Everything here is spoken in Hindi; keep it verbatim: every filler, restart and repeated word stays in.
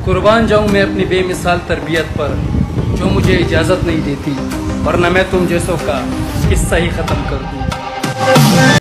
कुर्बान जाऊं मैं अपनी बेमिसाल तरबियत पर, जो मुझे इजाज़त नहीं देती, वरना मैं तुम जैसों का किस्सा ही ख़त्म कर दूं।